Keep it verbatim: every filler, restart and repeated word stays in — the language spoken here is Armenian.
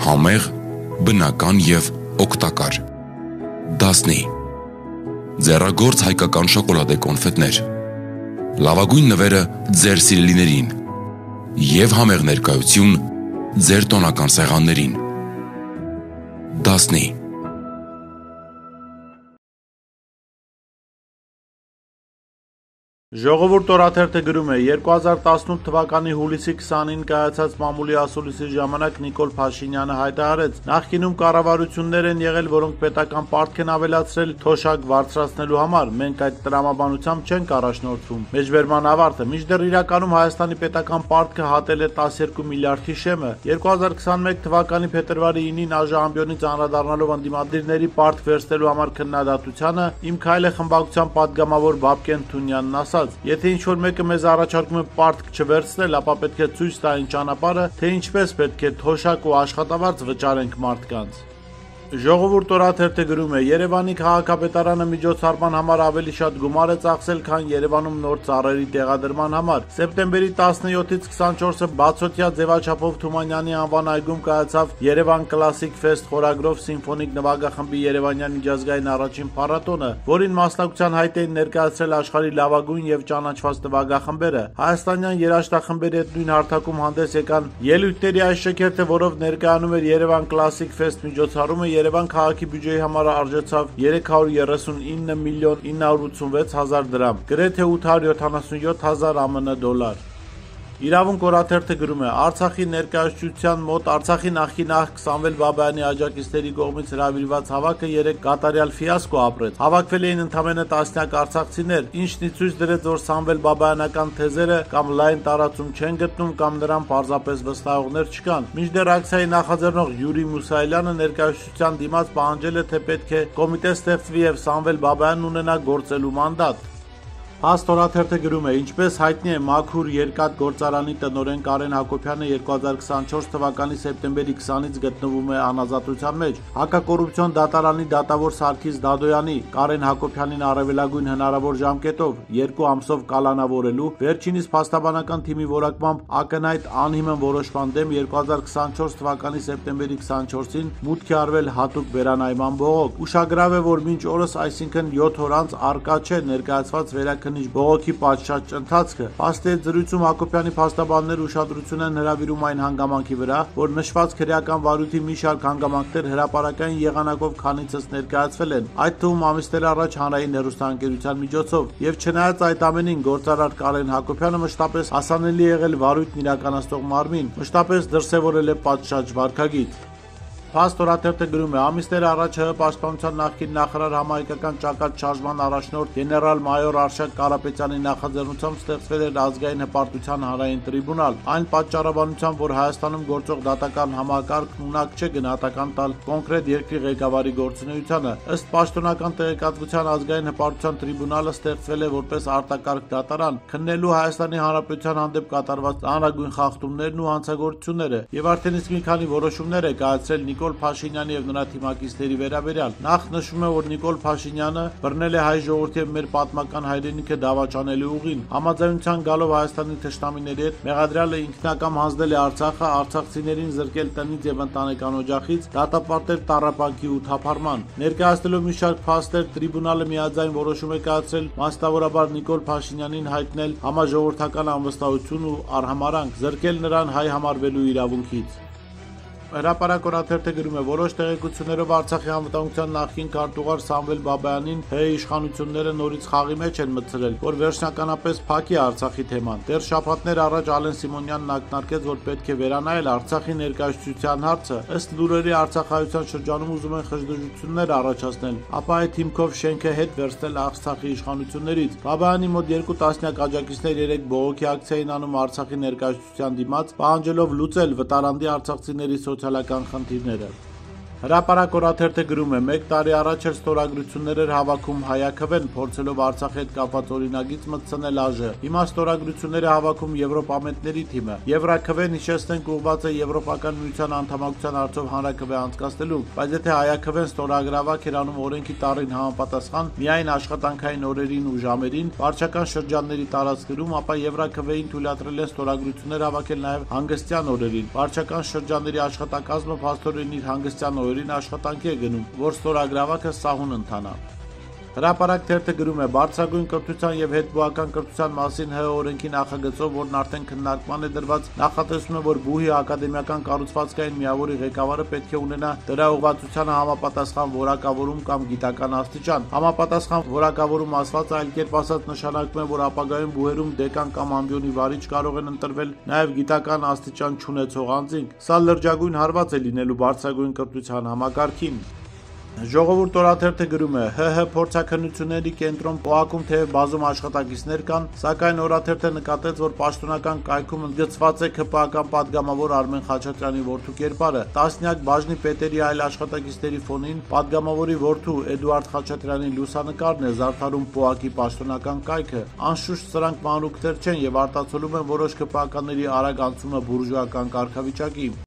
համեղ, բնական և օգտակար։ Դասնի ձեռագործ հայկական շոկոլադե կոնֆետներ, լավագույն նվերը ձեր սիրելիներին և համեղ ներկայություն ձեր տոնական սեղաններին։ Դասնի Ժողովուրդ օրաթերթը գրում է. երկու հազար տասնութ թվականի հուլիսի քսանին կայացած մամուլի ասուլիսի ժամանակ Նիկոլ Փաշինյանը հայտարարեց. նախկինում կառավարություններ են եղել, որոնք պետական պարտք են ավելացրել թոշակ բարձրացնելու համար, մենք այդ տրամաբանությամբ չենք առաջնորդվում։ Մեջբերման ավարտը. մինչդեռ իրականում Հայաստանի պետական պարտքը հատել է տասներկու միլիարդի շեմը։ երկու հազար քսաներկու թվականի փետրվարի ինին ԱԺ-ամբիոնից անդրադառնալով ընդդիմադիրների պարտք վերցնելու համար քննադատությանը, Իմ քայլը խմբակցության պատգամավոր Բաբկեն Թունյանն ասաց. Եթե ինչ-որ մեկը մեզ առաջարկում է պարտք չվերցնել, ապա պետք է ցույց տա այն ճանապարհը, թե ինչպես պետք է թոշակ ու աշխատավարձ վճարենք մարդկանց։ Ժողովուրդ օրաթերթը գրում է. Երևանի քաղաքապետարանը միջոցառման համար ավելի շատ գումար է ծախսել, քան Երևանում նոր ծառերի տեղադրման համար։ Սեպտեմբերի տասնյոթից քսանչորսը բացօթյա ձևաչափով Թումանյանի անվան այգում կայացավ Երևան Classic Fest խորագրով սիմֆոնիկ նվագախմբի Երևանյան միջազգային առաջին փառատոնը, որին մասնակցության հայտ էին ներկայացրել աշխարհի լավագույն եւ ճանաչված նվագախմբերը։ Հայաստանյան երաժշտախմբերի հետ նույն հարթակում հանդես եկան ելույթների այս շքերթը, որով ներկայանում էր Երևան Classic Fest միջոցառումը, Երևան քաղաքի բյուջեի համար արժեցավ երեք հարյուր երեսունինը միլիոն ինը հարյուր ութսունվեց հազար դրամ, գրեթե ութ հարյուր յոթանասունյոթ հազար ԱՄՆ դոլար։ Իրավունք օրաթերթը գրում է. Արցախի ներկայացության մոտ Արցախի նախկին նախ Սամվել Բաբայանի աջակիցների կողմից հրավիրված հավաքը երեք կատարյալ ֆիասկո ապրեց։ Հավաքվել էին ընդամենը տասնյակ արցախցիներ, ինչն ի ցույց դրեց, որ Սամվել Բաբայանական թեզերը կամ լայն տարածում չեն գտնում, կամ նրան պարզապես վստահողներ չկան։ Մինչդեռ ակցիայի նախաձեռնող Յուրի Մուսայելյանը ներկայացության դիմաց պահանջել է, թե պետք է կոմիտե ստեղծվի եւ Սամվել Բաբայանն ունենա գործելու մանդատ։ Հաստ օրաթերթը գրում է. Ինչպես հայտնի է, Մաքուր երկաթ գործարանի տնօրեն Կարեն Հակոբյանը երկու հազար քսանչորս թվականի սեպտեմբերի քսանից գտնվում է անազատության մեջ։ Հակակոռուպցիոն դատարանի դատավոր Սարգիս Դադոյանի Կարեն Հակոբյանին առավելագույն հնարավոր ժամկետով երկու ամսով կալանավորելու, վերջինիս փաստաբանական թիմի որակմամբ ակնհայտ անհիմն որոշման դեմ երկու հազար քսանչորս թվականի սեպտեմբերի քսանչորսին մուտք է արվել հատուկ վերանայման բողոք։ Ուշագրավ է, որ մինչ օրս, այսինքն յոթ օր անց, առկա չէ ներկայացված վերաքննիչ բողոքի պատշաճ ընթացքը։ Փաստի զրույցում Հակոբյանի փաստաբանները ուշադրություն են հրավիրում այն հանգամանքի վրա, որ նշված քրեական վարույթի մի շարք հանգամանքներ հրապարակային եղանակով քանիցս ներկայացվել են, այդ թվում ամիսներ առաջ հանրային հեռուստաընկերության միջոցով, եւ չնայած այդ ամենին, գործարար Կարեն Հակոբյանը մշտապես հասանելի եղել վարույթն իրականացնող մարմին, մշտապես դրսևորել է պատշաճ վարքագիծ։ Փաստ օրաթերթը գրում է. ամիսներ առաջ ՀՀ պաշտպանության նախկին նախարար համահայկական ճակատ շարժման առաջնորդ գեներալ-մայոր Արշակ Կարապետյանի նախաձեռնությամբ ստեղծվել էր ազգային հպարտության հանրային տրիբունալ, այն պատճառաբանությամբ, որ Հայաստանում գործող դատական համակարգն ունակ չէ գնահատական տալ կոնկրետ երկրի ղեկավարի գործունեությանը։ Ըստ պաշտոնական տեղեկատվության, ազգային հպարտության տրիբունալը ստեղծվել է որպես արտակարգ դատարան, քննելու Հայաստանի Հանրապետության հանդեպ կատարված անհրաժեշտ խախտումներն ու հանցագործությունները, եւ արդեն իսկ մի քանի որոշումներ է կայացրել Նիկոլ Փաշինյանի եւ նրա թիմակիցների վերաբերյալ։ Նախ նշվում է, որ Նիկոլ Փաշինյանը բռնել է հայ ժողովրդի եւ մեր պատմական հայրենիքը դավաճանելու ուղին։ Համաձայնության գալով Հայաստանի թշնամիների հետ մեղադրյալը ինքնակամ հանձնել է Արցախը, արցախցիներին զրկել տնից եւ ընտանեկան օջախից, դատապարտել տառապանքի ու թափառման։ Ներկայացնելով մի շարք փաստեր, տրիբունալը միաձայն որոշում է կայացրել մասնավորաբար Նիկոլ Փաշինյանին հայտնել համաժողովրդական անվստահություն ու արհամարհանք, զրկել նրան հայ համարվելու իրավունքից։ Հրապարակ օրաթերթը գրում է. որոշ տեղեկություններով Արցախի անվտանգության նախկին քարտուղար Սամվել Բաբայանին ՀՀ իշխանությունները նորից խաղի մեջ են մտցրել, որ վերջնականապես փակի Արցախի թեման։ Դեռ շաբաթներ առաջ Ալեն Սիմոնյանն ակնարկեց, որ պետք է վերանայել Արցախի ներկայացության հարցը։ Ըստ լուրերի, արցախահայության շրջանում ուզում են խժդժություններ առաջացնել, ապա այդ հիմքով շենքը հետ վերցնել Արցախի իշխանություններից։ Բաբայանի մոտ երկու տասնյակ աջակիցներ երեք բողոքի ակցիա էին անում Արցախի ներկայացության դիմաց, պահանջելով լուծել վտարանդի արցախցիների սոցիալական խնդիրները։ Հրապարակ օրաթերթը գրում է. մեկ տարի առաջ էր ստորագրություններ էր հավաքում Հայաքվեն, փորձելով Արցախի հետ կապված օրինագիծ մտցնել ԱԺ։ Հիմա ստորագրությունները հավաքում Եվրոպամետների թիմը։ Եվրաքվեն, հիշեցնենք, ուղղված է Եվրոպական միության անդամակցության հարցով հանրաքվե անցկացնելու, բայց եթե Հայաքվեն ստորագրավակ էր անում օրենքի տառին համապատասխան միայն աշխատանքային օրերին ու ժամերին, վարչական շրջանների տարածքներում, ապա Եվրաքվեին թույլատրել են ստորագրություններ հավաքել նաև հանգստյան օրերին։ Վարչական շրջանների աշխատակազմը փաստորեն իր հանգստյան օրերին աշխատանքի է գնում, որ ստորագրավակը սահուն ընթանա։ Հրապարակ թերթը գրում է. բարձրագույն կրթության և հետբուհական կրթության մասին ՀՀ օրենքի նախագծով, որն արդեն քննարկման է դրված, նախատեսվում է, որ բուհի ակադեմիական կառուցվածքային միավորի ղեկավարը պետք է ունենա դրա ուղղվածությանը համապատասխան որակավորում կամ գիտական աստիճան։ Համապատասխան որակավորում ասվածը, այլ կերպ ասած, նշանակում է, որ ապագայում բուհերում դեկան կամ ամբիոնի վարիչ կարող են ընտրվել նաև գիտական աստիճան չունեցող անձինք։ Սա լրջագույն հարված է լինելու բարձրագույն կրթության համակարգին։ Ժողովուրդ օրաթերթը գրում է. ՀՀ փորձաքննությունների կենտրոն ՊՕԱԿ-ում թեև բազում աշխատակիցներ կան, սակայն օրաթերթը նկատեց, որ պաշտոնական կայքում ընդգծված է ՔՊԱ-կան պատգամավոր Արմեն Խաչատրյանի որդու կերպարը։ Տասնյակ բաժնի պետերի այլ աշխատակիցների ֆոնին պատգամավորի որդու Էդուարդ Խաչատրյանի լուսանկարն է զարդարում ՊՕԱԿ-ի պաշտոնական կայքը։ Անշուշտ սրանք մանրուքներ չեն եւ արտացոլում են որոշ ՔՊԱ-կանների արագ անցումը բուրժուական կարգավիճակի։